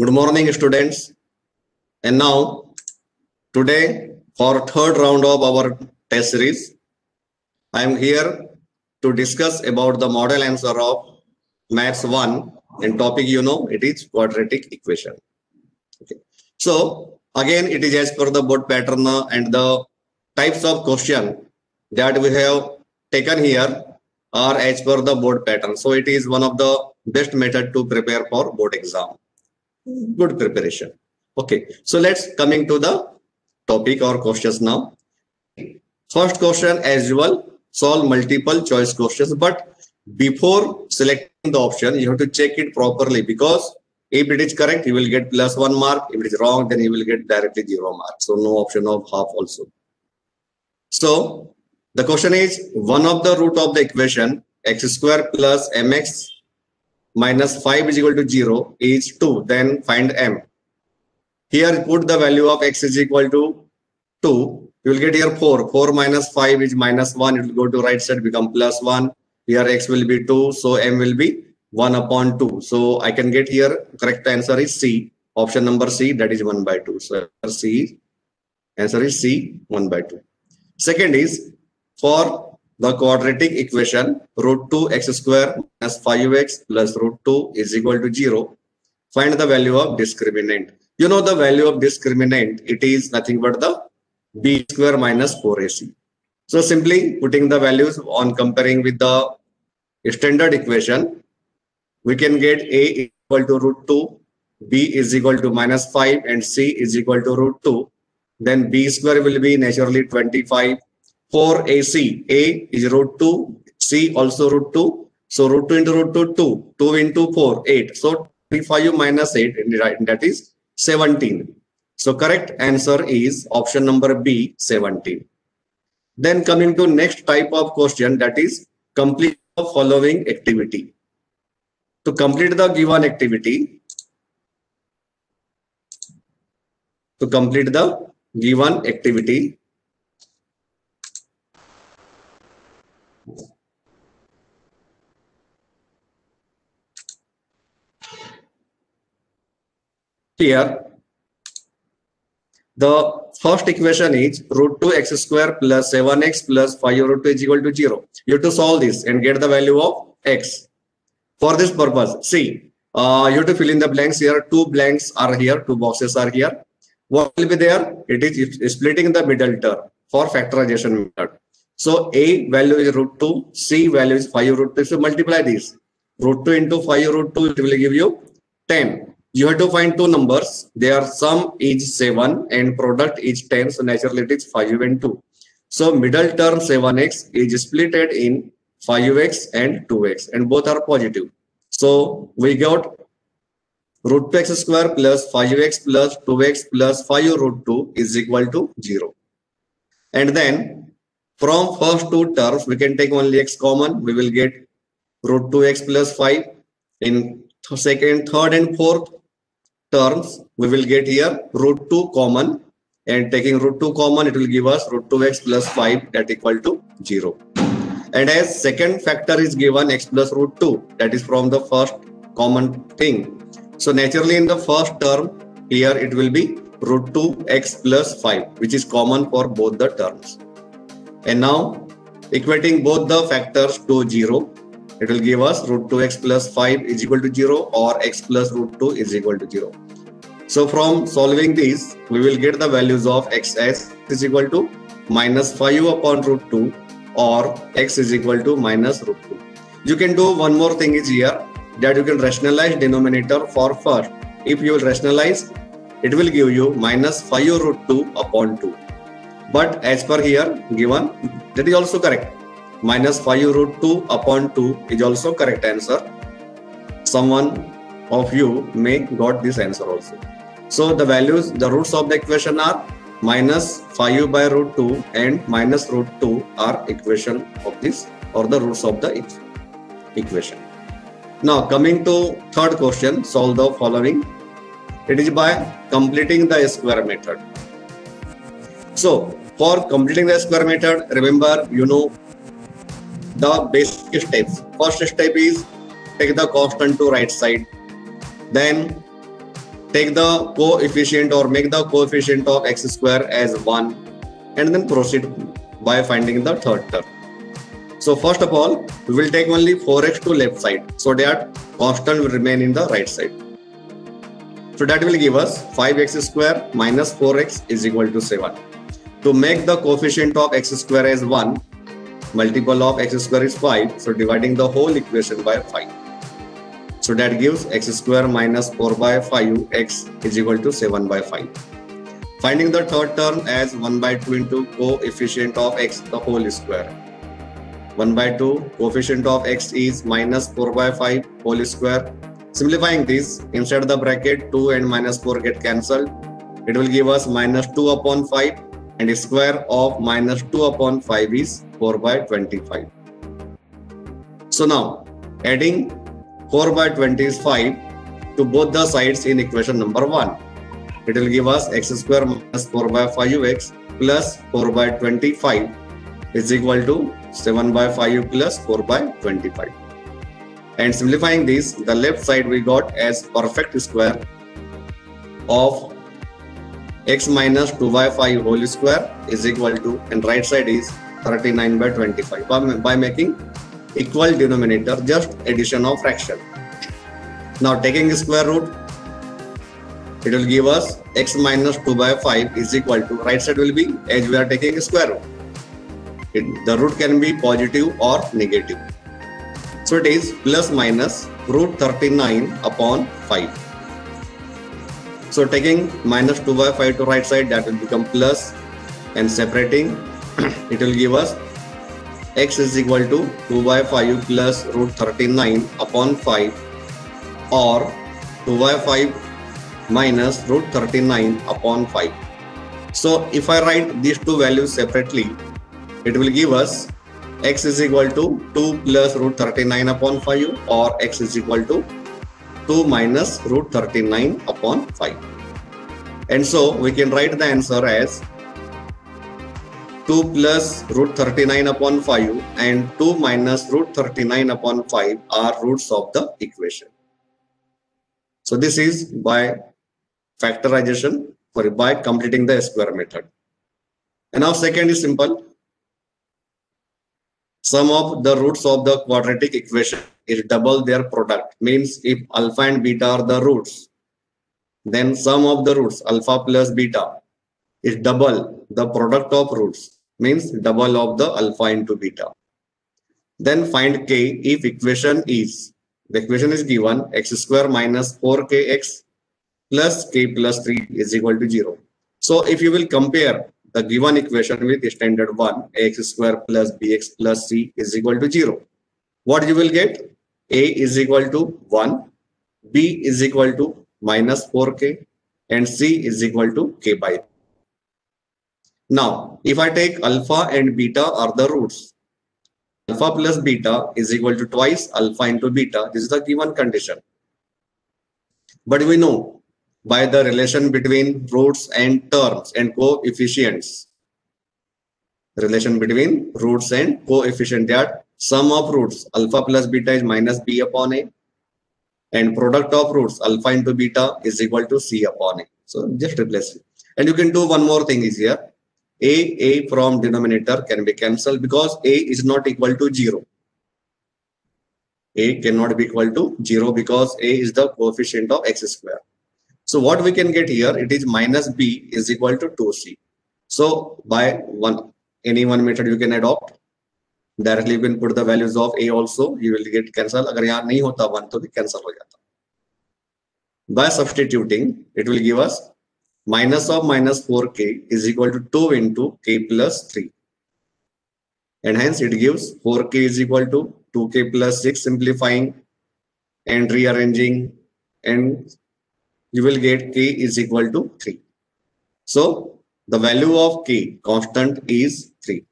Good morning, students. And now, today, for third round of our test series, I am here to discuss about the model answer of Maths 1 and topic it is quadratic equation. Okay. So, again, it is as per the board pattern and the types of question that we have taken here are as per the board pattern. So, it is one of the best method to prepare for board exam. Good preparation. Okay, so let's coming to the topic or questions now. First question, as usual, solve multiple choice questions, but before selecting the option you have to check it properly, because if it is correct you will get +1 mark, if it is wrong then you will get directly 0 mark, so no option of half also. So the question is, one of the root of the equation x square plus mx minus 5 is equal to 0 is 2, then find m. Here put the value of x is equal to 2, you will get here 4. 4 minus 5 is -1, it will go to right side, become +1. Here x will be 2, so m will be 1/2. So I can get here, correct answer is C, option number C, that is 1/2. So answer is C, 1/2. Second is, for the quadratic equation √2x square minus 5x plus √2 is equal to 0. Find the value of discriminant. You know the value of discriminant, it is nothing but the b square minus 4ac. So simply putting the values on comparing with the standard equation, we can get a equal to √2, b is equal to -5 and c is equal to √2. Then b square will be naturally 25. 4ac, a is √2, c also √2. So √2 into √2, 2. 2 into 4, 8. So 25 minus 8, that is 17. So correct answer is option number B, 17. Then coming to next type of question, that is complete the following activity. To complete the given activity, here the first equation is √2x square plus 7x plus 5 √2 is equal to 0. You have to solve this and get the value of x. For this purpose, see, you have to fill in the blanks here. Two blanks are here, two boxes are here. What will be there? It is splitting the middle term for factorization method. So a value is √2, c value is 5 √2. So multiply this. √2 into 5 √2, it will give you 10. You have to find two numbers. Their sum is 7 and product is 10. So naturally it is 5 and 2. So middle term 7x is splitted in 5x and 2x, and both are positive. So we got √2x square plus 5x plus 2x plus 5 √2 is equal to 0. And then from first two terms we can take only x common. We will get √2x plus 5. In second, third and fourth terms we will get here √2 common, and taking √2 common it will give us √2x plus 5, that equal to 0. And as second factor is given x plus √2, that is from the first common thing. So naturally in the first term here it will be √2x plus 5, which is common for both the terms. And now equating both the factors to 0, it will give us √2x plus 5 is equal to 0 or x plus √2 is equal to 0. So from solving this, we will get the values of x as is equal to -5/√2 or x is equal to -√2. You can do one more thing is here, that you can rationalize denominator for first. If you will rationalize, it will give you -5√2/2. But as per here given, that is also correct. -5√2/2 is also correct answer. Someone of you may got this answer also. So the values, the roots of the equation are -5/√2 and -√2 are equation of this, or the roots of the equation. Now coming to third question, solve the following. It is by completing the square method. So for completing the square method, remember, you know the basic steps. First step is take the constant to right side. Then take the coefficient or make the coefficient of x square as 1 and then proceed by finding the third term. So first of all, we will take only 4x to left side so that constant will remain in the right side. So that will give us 5x square minus 4x is equal to 7. To make the coefficient of x square as 1, multiple of x square is 5. So dividing the whole equation by 5. So that gives x square minus 4 by 5 x is equal to 7 by 5. Finding the third term as 1 by 2 into coefficient of x the whole square. 1 by 2 coefficient of x is minus 4 by 5 whole square. Simplifying this, inside the bracket 2 and minus 4 get cancelled. It will give us minus 2 upon 5 and the square of minus 2 upon 5 is 4 by 25. So now adding 4 by 20 is 5 to both the sides in equation number 1. It will give us x square minus 4 by 5x plus 4 by 25 is equal to 7 by 5 plus 4 by 25. And simplifying this, the left side we got as perfect square of x minus 2 by 5 whole square is equal to, and right side is 39 by 25 by making equal denominator, just addition of fraction. Now taking square root, it will give us x minus 2 by 5 is equal to, right side will be, as we are taking square root, the root can be positive or negative. So it is plus minus root 39 upon 5. So taking minus 2 by 5 to right side, that will become plus, and separating it will give us x is equal to 2 by 5 plus root 39 upon 5 or 2 by 5 minus root 39 upon 5. So if I write these two values separately, it will give us x is equal to 2 plus root 39 upon 5 or x is equal to 2 minus root 39 upon 5. And so we can write the answer as 2 plus root 39 upon 5 and 2 minus root 39 upon 5 are roots of the equation. So this is by factorization or by completing the square method. And now second is simple. Sum of the roots of the quadratic equation is double their product. Means if alpha and beta are the roots, then sum of the roots alpha plus beta is double the product of roots. Means double of the alpha into beta. Then find k if equation is, the equation is given x square minus 4kx plus k plus 3 is equal to 0. So if you will compare the given equation with standard one, ax square plus bx plus c is equal to 0. What you will get? A is equal to 1, b is equal to minus 4k and c is equal to k by 3. Now, if I take alpha and beta are the roots, alpha plus beta is equal to twice alpha into beta. This is the given condition. But we know by the relation between roots and terms and coefficients, relation between roots and coefficient, that sum of roots alpha plus beta is minus b upon a and product of roots alpha into beta is equal to c upon a. So just replace it. And you can do one more thing is here. A from denominator can be cancelled because a is not equal to 0. A cannot be equal to 0 because a is the coefficient of x square. So what we can get here, it is minus b is equal to 2c. So by any one method you can adopt. Directly you can put the values of a also, you will get cancel. अगर यहाँ नहीं होता 1 तो भी cancel हो जाता. By substituting, it will give us minus of minus 4k is equal to 2 into k plus 3. And hence it gives 4k is equal to 2k plus 6, simplifying and rearranging, and you will get k is equal to 3. So the value of k constant is 3.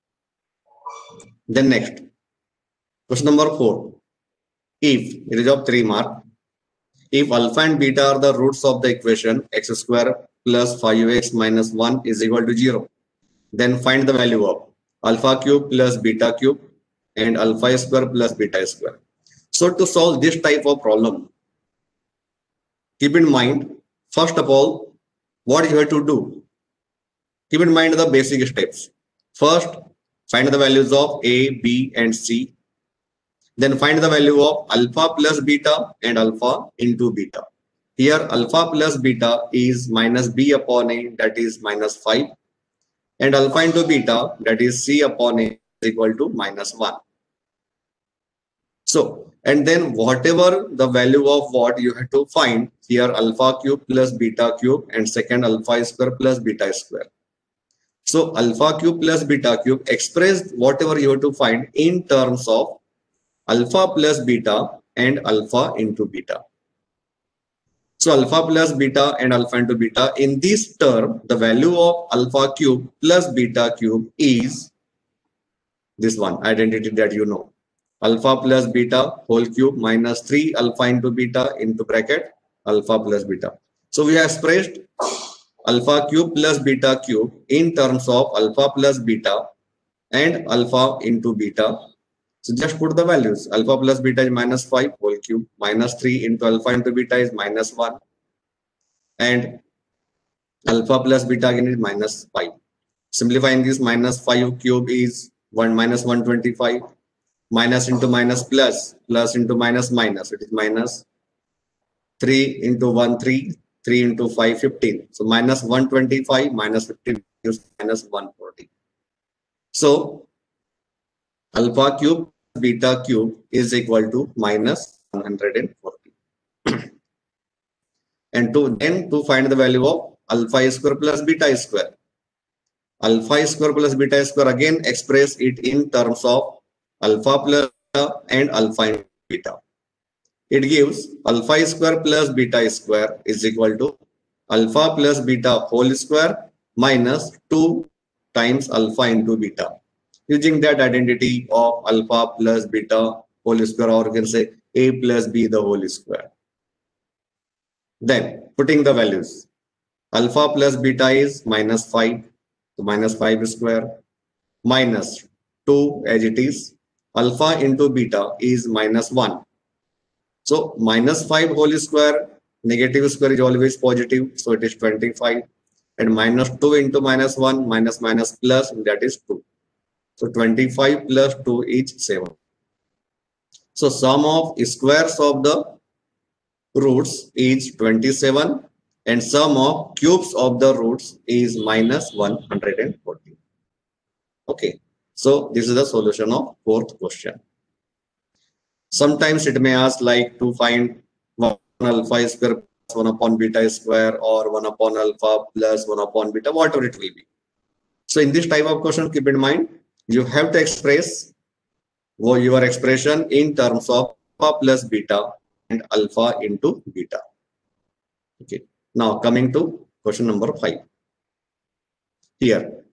Then next, question number 4. If, it is of 3 mark, if alpha and beta are the roots of the equation x square plus 5x minus 1 is equal to 0, then find the value of alpha cube plus beta cube and alpha square plus beta square. So to solve this type of problem, keep in mind First of all, what you have to do? Keep in mind the basic steps. First, find the values of A, B, and C. Then find the value of alpha plus beta and alpha into beta. Here, alpha plus beta is minus B upon A, that is minus 5. And alpha into beta, that is C upon A, is equal to minus 1. So, and then whatever the value of what you have to find here, alpha cube plus beta cube, and second alpha square plus beta square. So alpha cube plus beta cube, express whatever you have to find in terms of alpha plus beta and alpha into beta. So alpha plus beta and alpha into beta, in this term, the value of alpha cube plus beta cube is this one identity that you know. Alpha plus beta whole cube minus 3 alpha into beta into bracket alpha plus beta. So we have expressed alpha cube plus beta cube in terms of alpha plus beta and alpha into beta. So just put the values. Alpha plus beta is minus 5 whole cube, minus 3 into alpha into beta is minus 1, and alpha plus beta again is minus 5. Simplifying this, minus 5 cube is 1 minus 125. Minus into minus plus, plus into minus minus, it is minus 3 into 1, 3, 3 into 5, 15. So minus 125 minus 15 is minus 140. So alpha cube beta cube is equal to minus 140. And to find the value of alpha square plus beta square. Alpha square plus beta square, again express it in terms of alpha plus beta and alpha into beta. It gives alpha square plus beta square is equal to alpha plus beta whole square minus 2 times alpha into beta. Using that identity of alpha plus beta whole square, or you can say A plus B the whole square. Then putting the values. Alpha plus beta is minus 5. So minus 5 square minus 2 as it is. Alpha into beta is minus 1. So minus 5 whole square, negative square is always positive, so it is 25. And minus 2 into minus 1, minus minus plus, that is 2. So 25 plus 2 is 7. So sum of squares of the roots is 27, and sum of cubes of the roots is minus 140. Okay. So this is the solution of fourth question. Sometimes it may ask like to find 1 alpha square plus 1 upon beta square, or 1 upon alpha plus 1 upon beta, whatever it will be. So in this type of question, keep in mind, you have to express your expression in terms of alpha plus beta and alpha into beta. Okay. Now coming to question number 5. Here.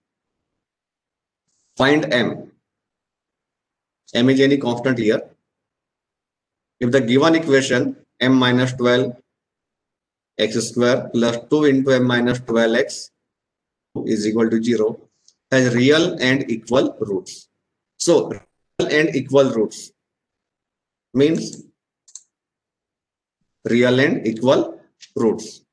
Find m. M is any constant here. If the given equation m minus 12 x square plus 2 into m minus 12x is equal to 0 has real and equal roots. So real and equal roots means real and equal roots.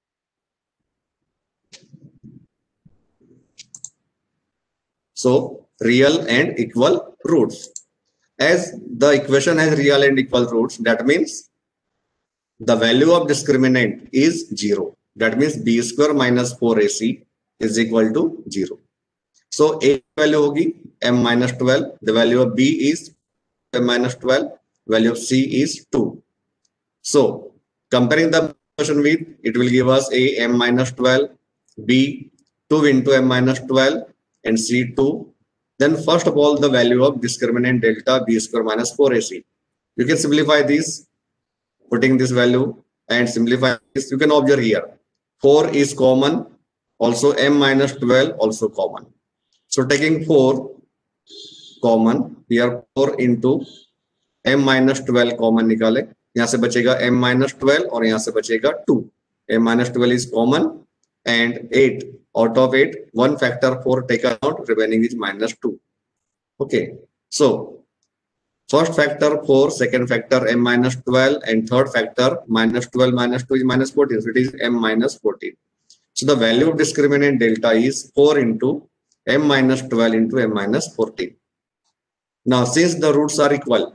So real and equal roots. As the equation has real and equal roots, that means the value of discriminant is 0. That means b square minus 4ac is equal to 0. So a value hogi m minus 12. The value of b is m minus 12. Value of c is 2. So comparing the equation with, it will give us a m minus 12, b 2 into m minus 12, and c 2. Then first of all, the value of discriminant delta b square minus 4ac. You can simplify this, putting this value and simplify this. You can observe here, 4 is common, also m minus 12 also common. So taking 4 common, here 4 into m minus 12 common निकाले, यहाँ से बचेगा m minus 12 और यहाँ से बचेगा 2. m minus 12 is common and 8. Out of 8, 1 factor 4 taken out, remaining is minus 2. Okay. So First factor 4, second factor m minus 12, and third factor minus 12 minus 2 is minus 14. So it is m minus 14. So the value of discriminant delta is 4 into m minus 12 into m minus 14. Now since the roots are equal,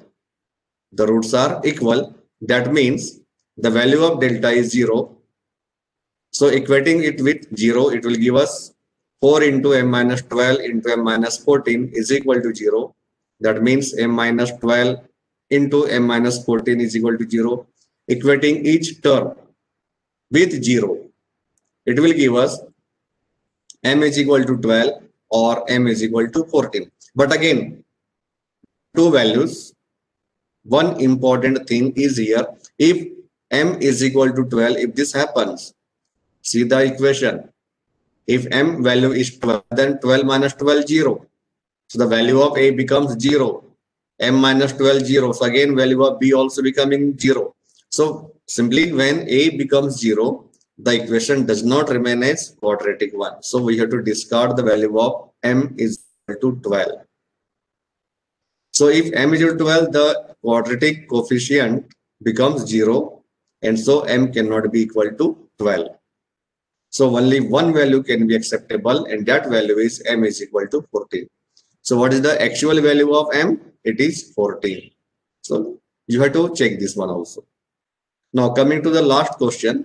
that means the value of delta is 0. So equating it with 0, it will give us 4 into m minus 12 into m minus 14 is equal to 0. That means m minus 12 into m minus 14 is equal to 0. Equating each term with 0, it will give us m is equal to 12 or m is equal to 14. But again, two values. One important thing is here, if m is equal to 12, if this happens, see the equation. If m value is 12, then 12 minus 12, 0. So the value of a becomes 0. M minus 12, 0. So again, value of b also becoming 0. So simply when a becomes 0, the equation does not remain as quadratic one. So we have to discard the value of m is equal to 12. So if m is equal to 12, the quadratic coefficient becomes 0. And so m cannot be equal to 12. So only one value can be acceptable, and that value is m is equal to 14. So what is the actual value of m? It is 14. So you have to check this one also. Now coming to the last question,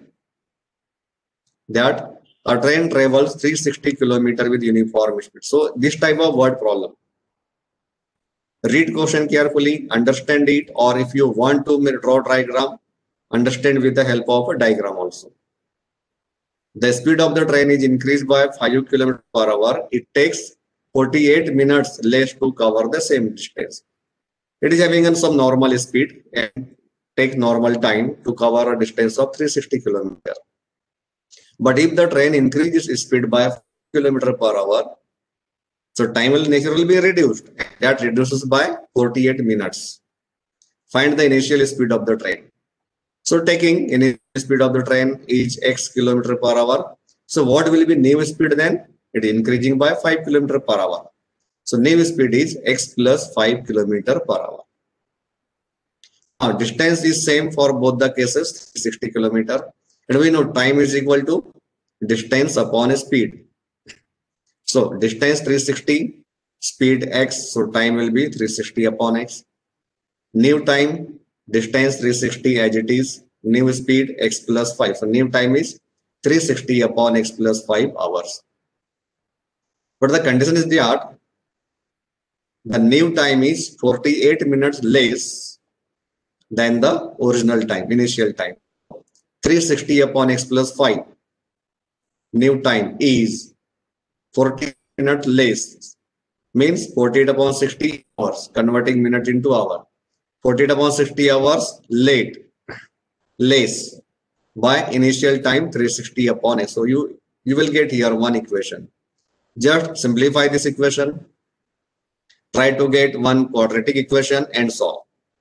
that a train travels 360 km with uniform speed. So this type of word problem, read question carefully, understand it, or if you want to draw diagram, understand with the help of a diagram also. The speed of the train is increased by 5 km per hour. It takes 48 minutes less to cover the same distance. It is having some normal speed and take normal time to cover a distance of 360 km. But if the train increases speed by 5 km per hour, so time will naturally be reduced. That reduces by 48 minutes. Find the initial speed of the train. So taking initial speed of the train is x km per hour. So what will be new speed then? It is increasing by 5 km per hour. So new speed is x plus 5 km per hour. Now distance is same for both the cases, 60 km. And we know time is equal to distance upon speed. So distance 360, speed x, so time will be 360 upon x. New time, distance 360 as it is, new speed x plus 5. So new time is 360 upon x plus 5 hours. But the condition is that the new time is 48 minutes less than the original time, initial time. 360 upon x plus 5. New time is 40 minutes less, means 48 upon 60 hours, converting minute into hour. 48 upon 60 hours less by initial time 360 upon x. So you will get here one equation. Just simplify this equation, try to get one quadratic equation and solve.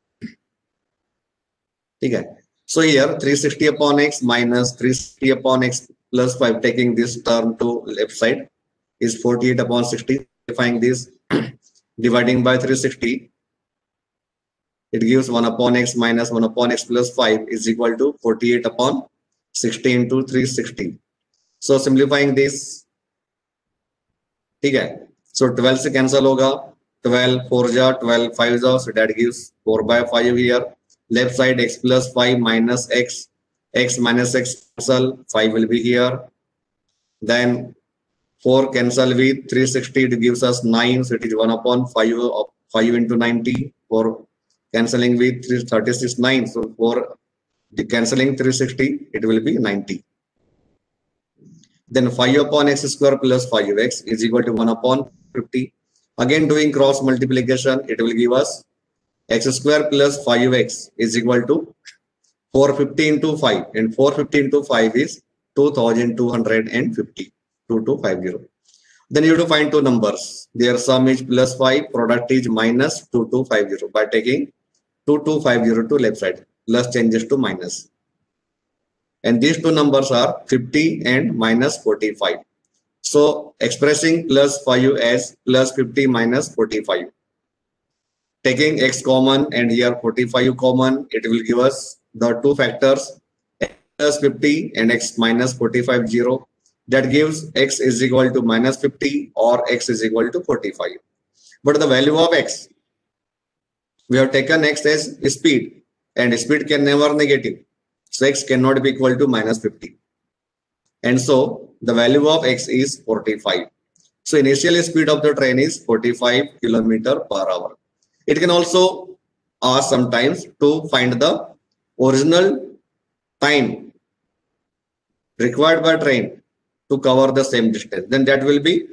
Okay. So here 360 upon x minus 360 upon x plus 5, taking this term to left side, is 48 upon 60. Simplifying this, dividing by 360, it gives 1 upon x minus 1 upon x plus 5 is equal to 48 upon 60 into 360. So simplifying this, okay. So 12 से cancel होगा, 12 4 जा 12 5 जा, so that gives 4 by 5 here. Left side x plus 5 minus x, x minus x cancel, 5 will be here. Then 4 cancel with 360, it gives us 9, so it is 1 upon 5 into 90. 4 cancelling with 36, 9, so 4 cancelling 360, it will be 90. Then 5 upon x square plus 5x is equal to 1 upon 50. Again doing cross multiplication, it will give us x square plus 5x is equal to 450 into 5, and 450 into 5 is 2250. 2250. Then you have to find two numbers. Their sum is plus 5, product is minus 2250. By taking 2250 to left side, plus changes to minus. And these two numbers are 50 and minus 45. So expressing plus 5 as plus 50 minus 45. taking x common and here 45 common, it will give us the two factors x plus 50 and x minus 45 0. That gives x is equal to minus 50 or x is equal to 45. But the value of x, we have taken x as speed, and speed can never negative. So x cannot be equal to minus 50. And so the value of x is 45. So initial speed of the train is 45 km/h. It can also ask sometimes to find the original time required by train to cover the same distance. Then that will be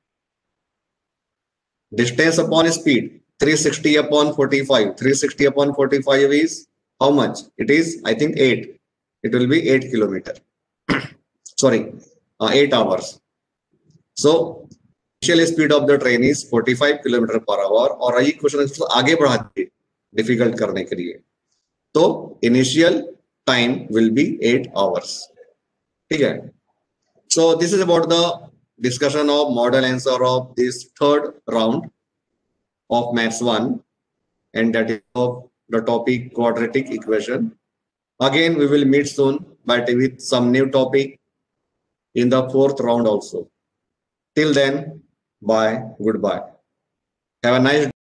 distance upon speed, 360 upon 45. 360 upon 45 is how much? It is, I think, 8. It will be 8 km. Sorry, 8 hours. So initial speed of the train is 45 km/h. और ये question आगे बढ़ाते हैं difficult करने के लिए, तो initial time will be 8 hours. ठीक है. So this is about the discussion of model answer of this third round of Maths 1, and that is of the topic quadratic equation. Again, we will meet soon, but with some new topic in the fourth round also. Till then, bye, goodbye. Have a nice day.